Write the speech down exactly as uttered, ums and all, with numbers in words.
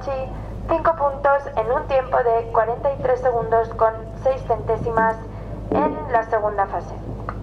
Kobayashi cinco puntos en un tiempo de cuarenta y tres segundos con seis centésimas en la segunda fase.